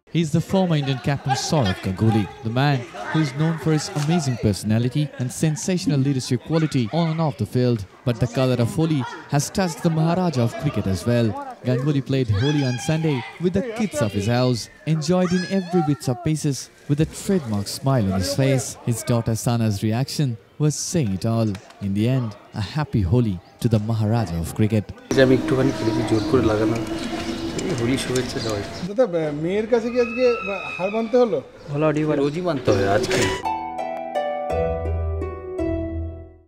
He is the former Indian captain Sourav Ganguly, the man who is known for his amazing personality and sensational leadership quality on and off the field. But the colour of Holi has touched the Maharaja of cricket as well. Ganguly played Holi on Sunday with the kids of his house, enjoyed in every bits of pieces with a trademark smile on his face. His daughter Sana's reaction was saying it all. In the end, a happy Holi to the Maharaja of cricket. Holi শুভেচ্ছা দাদা মেয়ের কাছে কি আজকে হার মানতে হলো? হলো রোজই মানতে হয় আজকে